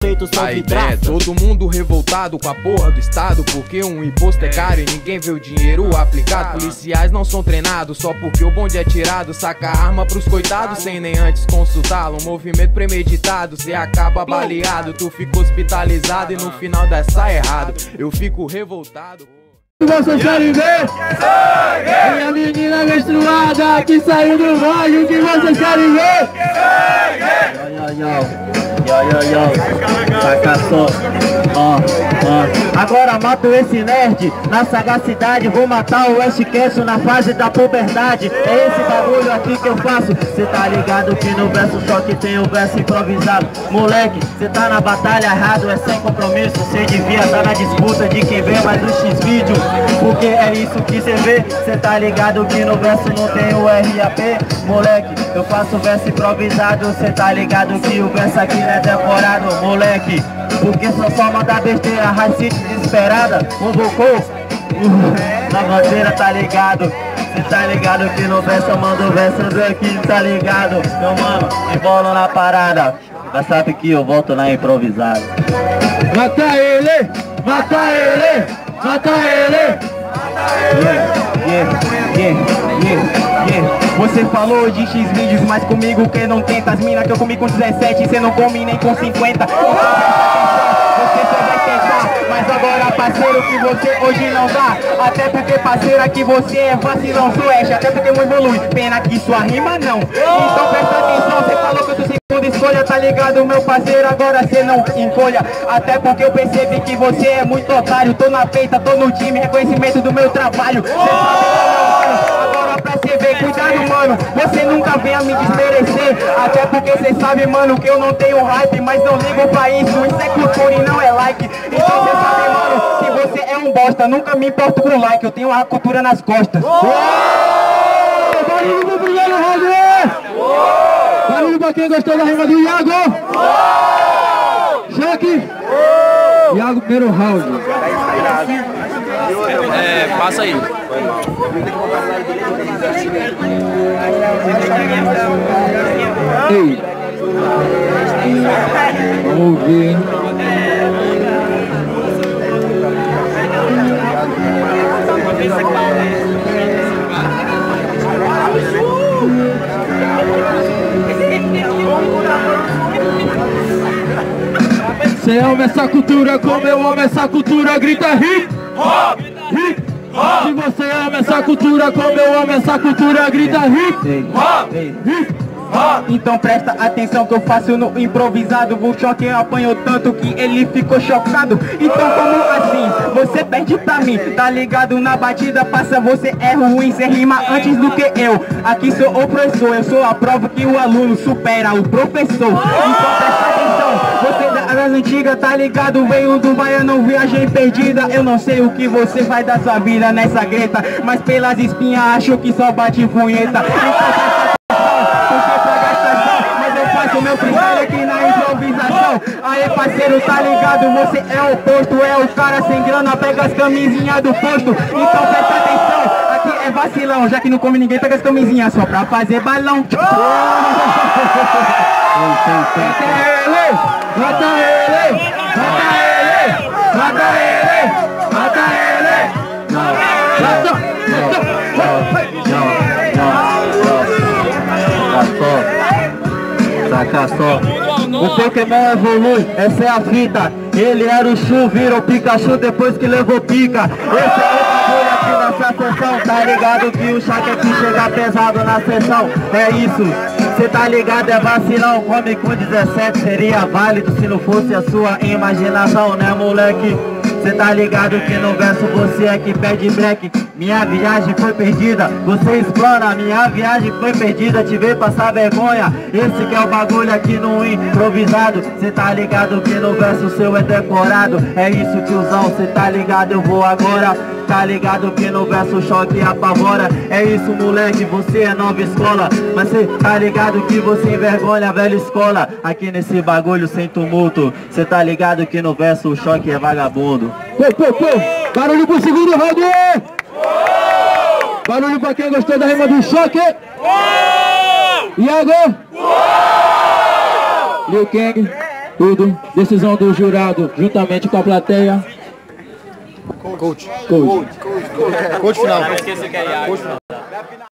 feitos são Aí vidraças. todo mundo revoltado com a porra do estado, porque um imposto é caro e ninguém vê o dinheiro aplicado. Policiais não são treinados só porque o bonde é tirado. Saca a arma pros coitados sem nem antes consultá-lo. Um movimento premeditado, cê acaba baleado. Tu fica hospitalizado e no final dá errado. Eu fico revoltado. Vocês querem ver? Minha menina menstruada que saiu do banho, o que vocês querem ver? Saca só. Agora mato esse nerd na sagacidade. Vou matar o Westcast na fase da puberdade. É esse bagulho aqui que eu faço. Cê tá ligado que no verso só que tem o verso improvisado. Moleque, cê tá na batalha errado, é sem compromisso. Cê devia tá na disputa de quem vê mais o X-Vídeo, porque é isso que cê vê. Cê tá ligado que no verso não tem o RAP. Moleque, eu faço verso improvisado. Cê tá ligado que o verso aqui não é decorado. Moleque, porque só manda besteira, racista desesperada, convocou na bandeira, tá ligado? Cê tá ligado que no verso eu mando o verso daqui, tá ligado? Meu mano, embolo na parada, mas sabe que eu volto na improvisada. Mata ele! Mata ele! Mata ele! Você falou de X-Vídeos, mas comigo quem não tenta. As minas que eu comi com 17, cê não come nem com 50. Você só vai tentar, mas agora parceiro que você hoje não dá. Até porque parceira que você é vacilão, sueste. Até porque não evolui, pena que sua rima não. Então presta atenção, você falou que eu tô segunda escolha, tá ligado meu parceiro, agora cê não encolha. Até porque eu percebi que você é muito otário. Tô na peita, tô no time, reconhecimento do meu trabalho. Cê sabe, mano, agora pra cê ver, cuidado mano, você nunca venha me desmerecer. Até porque cê sabe mano que eu não tenho hype, mas não ligo pra isso, isso é cultura e não é like. Então cê sabe mano que você é um bosta, nunca me importo com like, eu tenho a cultura nas costas. Barulho pro primeiro round! Barulho pra quem gostou da rima do Iago! Choque! Iago, primeiro round. Passa aí. Ei! Vamos ver, hein? Cê ama essa cultura como eu amo essa cultura, grita hip hop, hip hop. Se você ama essa cultura como eu amo essa cultura, grita hip hop, hip hop. Então presta atenção que eu faço no improvisado. O choque apanhou tanto que ele ficou chocado. Então como assim? Você perde pra mim, tá ligado? Na batida passa, você é ruim, cê rima antes do que eu. Aqui sou o professor, eu sou a prova que o aluno supera o professor. Então presta atenção, você das antigas, tá ligado? Veio do Baiano, viagem perdida. Eu não sei o que você vai dar sua vida nessa greta, mas pelas espinhas acho que só bate punheta. O meu freestyle aqui na improvisação. Aê parceiro, tá ligado? Você é o posto, é o cara sem grana, pega as camisinhas do posto. Então presta atenção, aqui é vacilão. Já que não come ninguém, pega as camisinhas só pra fazer balão. Mata ele! Mata ele! Mata ele! Mata ele! Mata ele! Saca só, o Pokémon evolui, essa é a fita. Ele era o Chu, virou Pikachu depois que levou pica. Esse é o bagulho aqui nessa sessão. Tá ligado que o Shaq aqui chega pesado na sessão. É isso, cê tá ligado, é vacilão. Come com 17 seria válido se não fosse a sua imaginação, né moleque? Cê tá ligado que no verso você é que pede break. Minha viagem foi perdida, você explana. Minha viagem foi perdida, te ver passar vergonha. Esse que é o bagulho aqui no improvisado. Cê tá ligado que no verso seu é decorado. É isso tiozão, cê tá ligado, eu vou agora. Tá ligado que no verso choque apavora. É isso moleque, você é nova escola, mas cê tá ligado que você envergonha a velha escola. Aqui nesse bagulho sem tumulto, cê tá ligado que no verso o choque é vagabundo. Barulho pro segundo round! Barulho pra quem gostou da rima do choque! Iago! Liu Kang! Tudo. Decisão do jurado, juntamente com a plateia. Coach. Coach. Coach final.